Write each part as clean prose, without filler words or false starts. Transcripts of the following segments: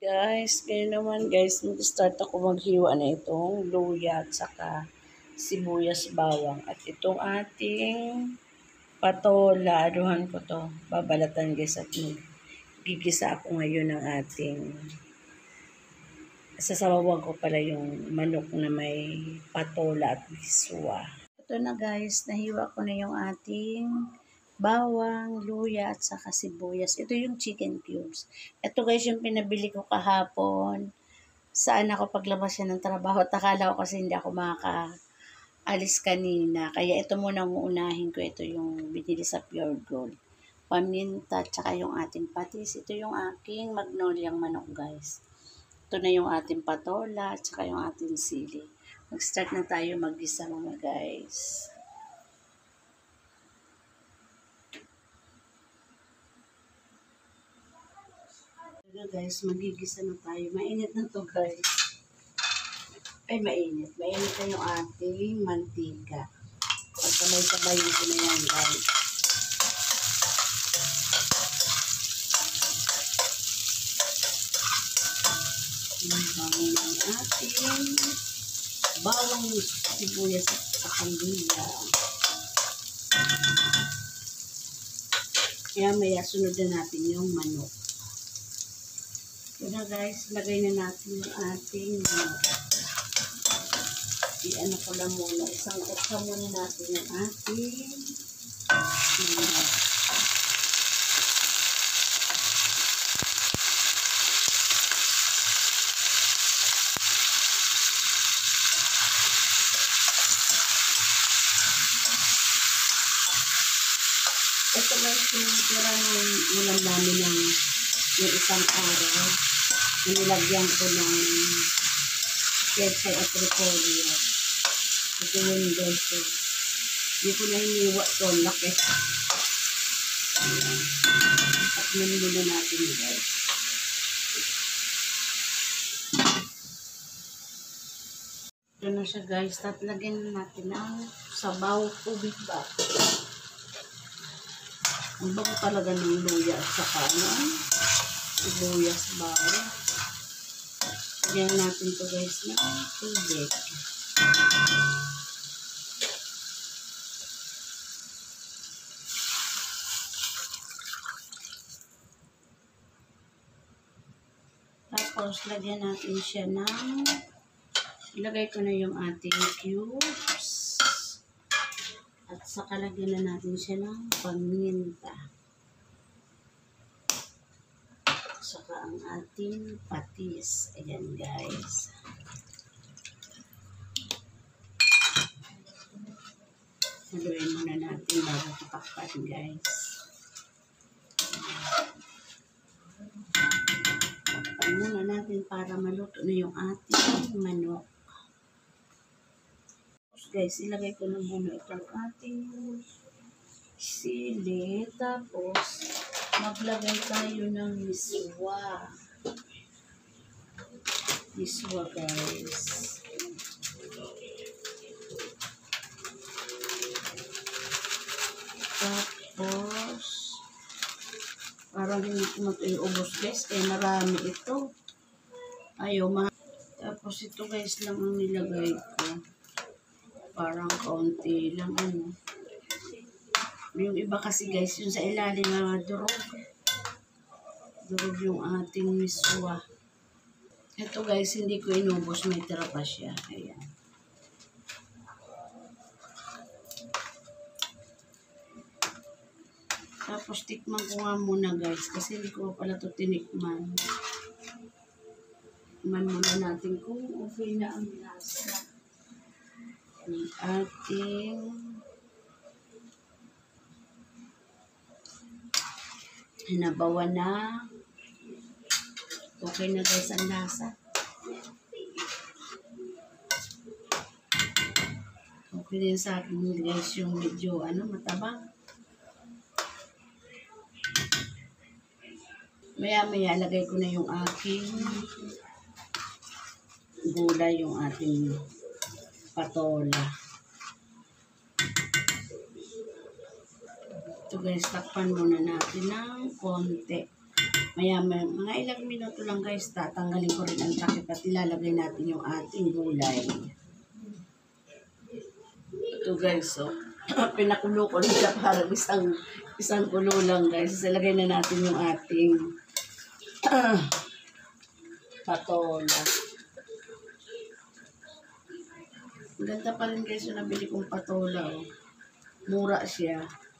Guys, ngayon naman guys, mag-start ako maghiwa na itong luya at saka sibuyas bawang. At itong ating patola, aduhan ko to. Babalatan guys at gigisa ako ngayon ng ating sasawawan ko pala yung manok na may patola at biswa. Ito na guys, nahiwa ko na yung ating bawang, luya, at saka sibuyas. Ito yung chicken cubes. Ito guys yung pinabili ko kahapon. Saan ako paglabas siya ng trabaho. Takala ko kasi hindi ako makakaalis kanina. Kaya ito muna ang uunahin ko. Ito yung binili sa Pure Gold. Paminta, tsaka yung ating patis. Ito yung aking magnoliang manok guys. Ito na yung ating patola, tsaka yung ating sili. Mag-start na tayo mag-gisa mga guys. Guys, magigisa na tayo. Mainit na to guys. Ay, mainit. Mainit na yung ating mantika. At sabay-sabayin ko na yan guys. Bangon ang ating bawang sibuyas at sakandila. Kaya maya sunod na natin yung manok. Yun na guys, lagay na natin yung ating manok. I-ano ko lang muna, isangkot ka muna natin yung ating manok. Ito guys, sinutira ng ulam namin ng yung isang araw. Nilagyan ko ng pechay at repolyo. Ito yun guys. Hindi ko na hiniwa ito. Laki. At muna natin guys. Ito na siya guys. Tatlagyan natin ng sabaw tubig ba. Ang bago talaga ng luya at saka sibuyas bawang. Lagyan natin ito guys ng tubig. Tapos lagyan natin siya ng ilagay ko na yung ating cubes. At saka lagyan na natin siya ng paminta. Saka ang ating patis. Ayan guys. Haluin muna natin bago itakpan guys. Takpan muna natin para maluto na yung ating manok. Guys, ilagay ko na muna itong ating sili. Tapos, maglagay tayo ng miswa. Miswa, guys. Tapos, parang hindi ko matuubos, guys. Kaya marami ito. Ayaw, tapos ito, guys, lang ang nilagay ko. Parang kaunti lang Yung iba kasi guys, yung sa ilalim ng durog. Durog yung ating miswa. Ito guys, hindi ko inubos. May tira pa siya. Ayan. Tapos tikman ko nga muna guys. Kasi hindi ko pala ito tinikman. Tikman muna natin kung okay na ang lasa. Ang ating hinabawan na. Okay na guys ang lasa. Okay din sa akin guys yung medyo matabang. Maya lagay ko na yung aking gulay, yung ating patola. Ito guys, takpan muna natin ng konti. Maya, mga ilang minuto lang guys, tatanggalin ko rin ang takip at ilalagay natin yung ating gulay. Ito guys, so, pinakulo ko na siya para isang kulo lang guys. Ilalagay na natin yung ating patola. Ang ganda pa rin guys yung nabili kong patola. Oh. Mura siya.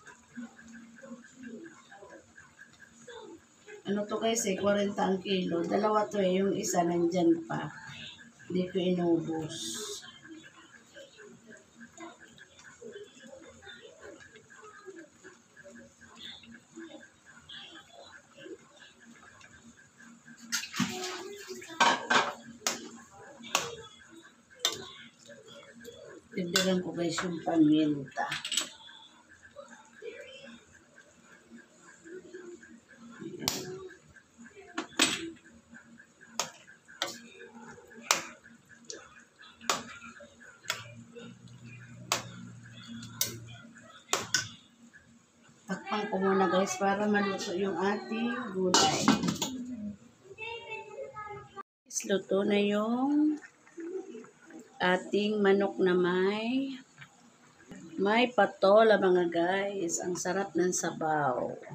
Ano to guys 40 ang kilo. Dalawa to yung isa nandyan pa. Hindi ko inubos. Dagdagan ko guys yung paminta. Takpan ko muna guys para maluto yung ating gulay. Luto na yung ating manok na may patola mga guys. Ang sarap ng sabaw.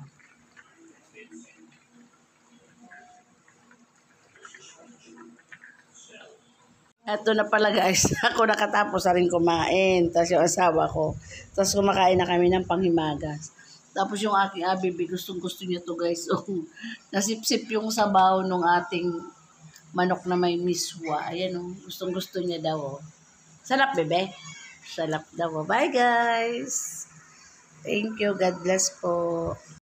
Ito na pala guys. Ako nakatapos na rin kumain. Tapos yung asawa ko. Tapos kumakain na kami ng panghimagas. Tapos yung aking abibi, gustong-gusto niya to guys. So, nasipsip yung sabaw nung ating manok na may miswa. Ayan o, gustong-gusto niya daw. Oh. Sarap, bebe. Sarap daw. Bye guys. Thank you. God bless po.